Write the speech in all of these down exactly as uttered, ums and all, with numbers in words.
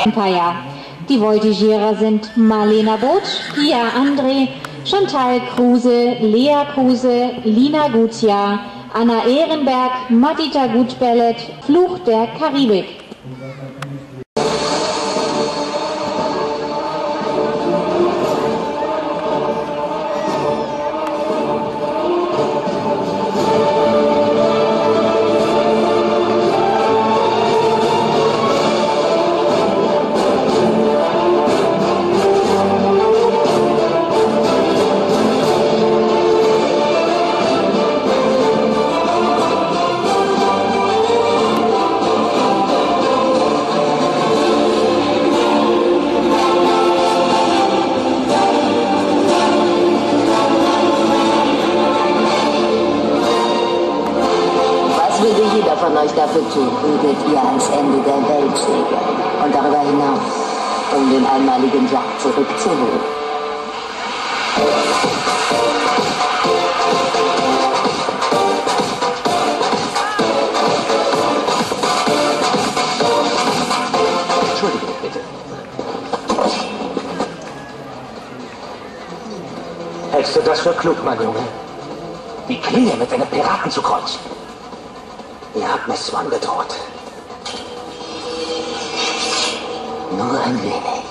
Empire. Die Voltigierer sind Marlena Botsch, Pia André, Chantal Kruse, Lea Kruse, Lina Gutia, Anna Ehrenberg, Madita Gutbellet, Fluch der Karibik. Von euch dafür tun, prügelt ihr ans Ende der Welt segeln und darüber hinaus, um den einmaligen Jagd zurückzuholen. Entschuldigung, bitte. Hältst du das für klug, mein Junge? Die Klinge mit einem Piraten zu kreuzen. Ihr habt Miss Swan bedroht. Nur ein wenig.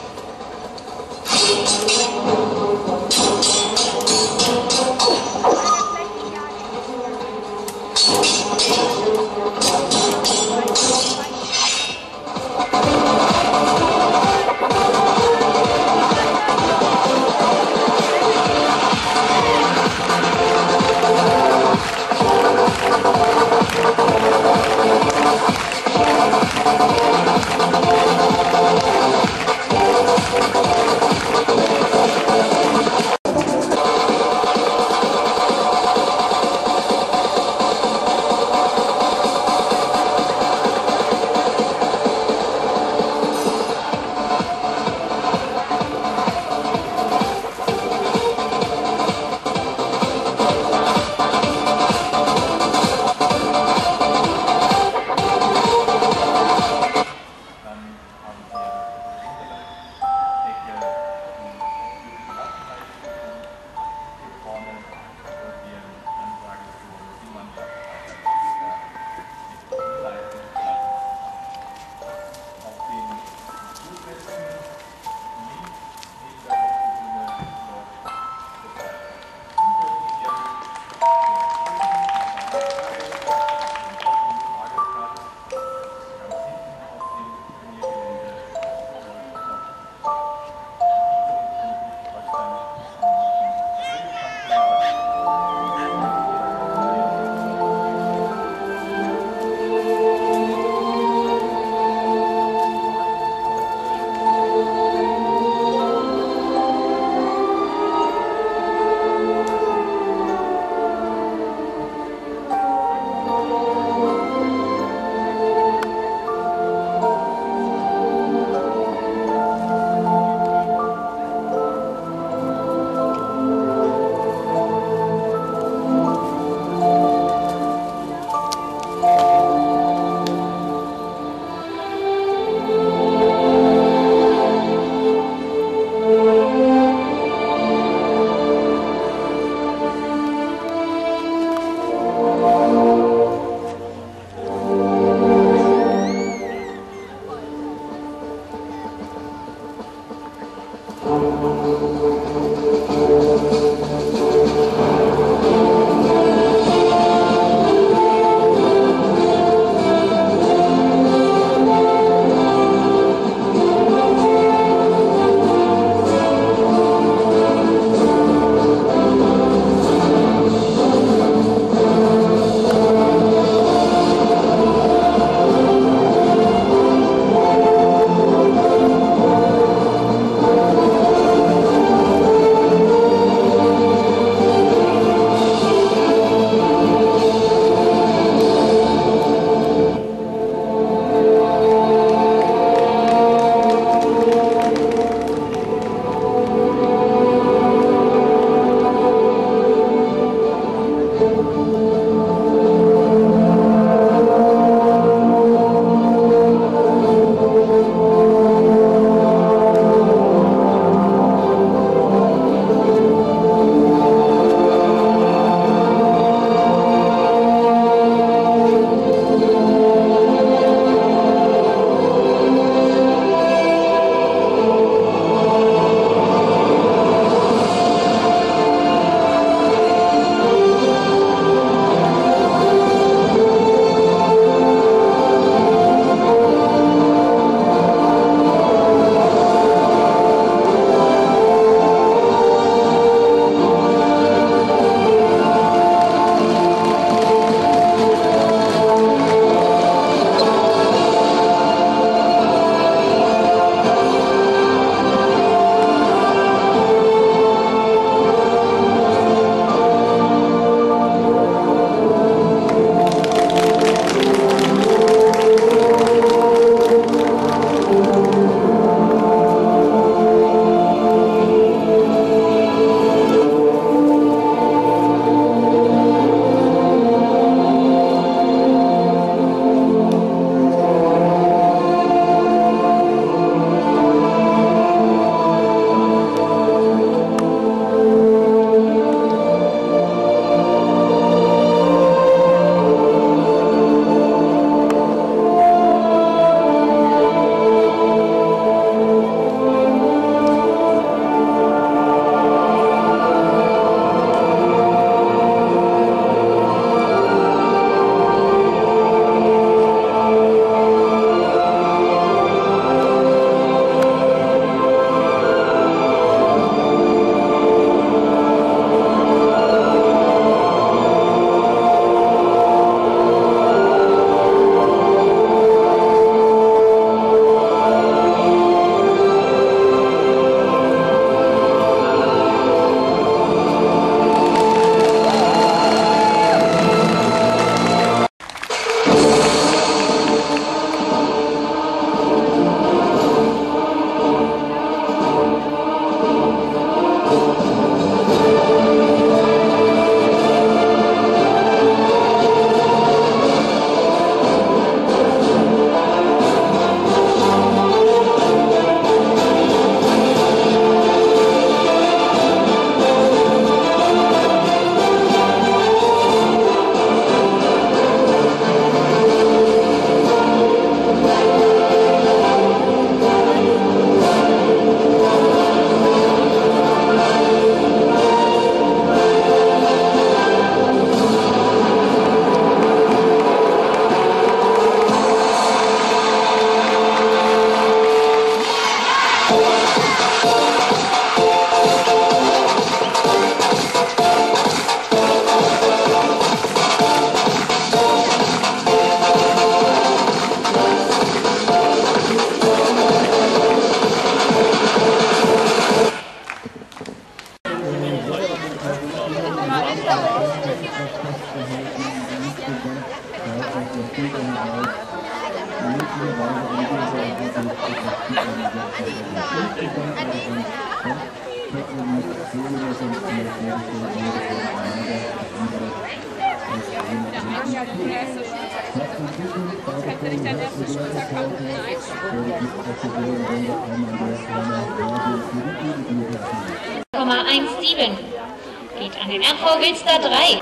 Komma siebzehn geht an den R V Wilster drei.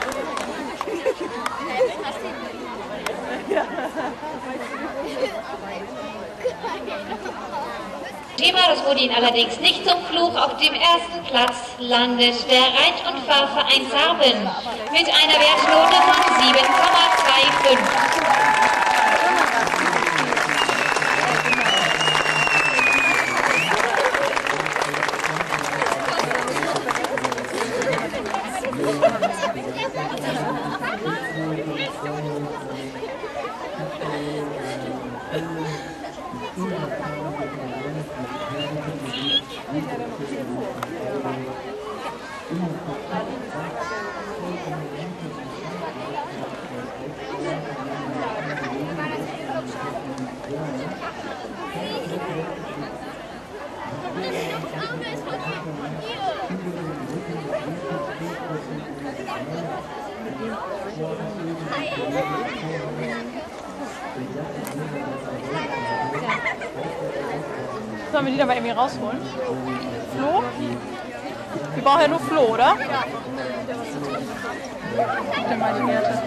Thema, das wurde Ihnen allerdings nicht zum Fluch. Auf dem ersten Platz landet der Reit- und Fahrverein Sarben mit einer Wertnote von sieben Komma fünfundzwanzig. Sollen wir die da mal irgendwie rausholen? Flo? Wir brauchen ja nur Flo, oder? Ja. Mal die Werte.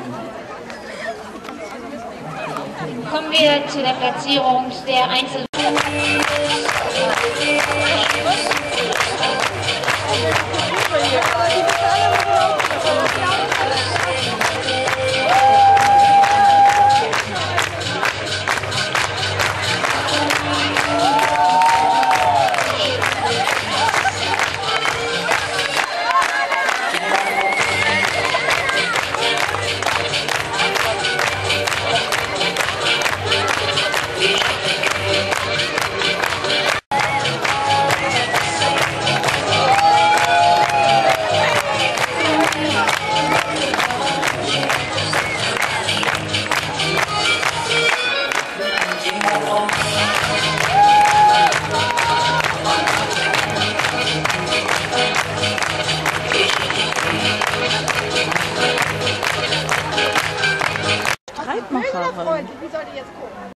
Kommen wir zu der Platzierung der Einzel. Streitmacherin. Wie soll die jetzt gucken?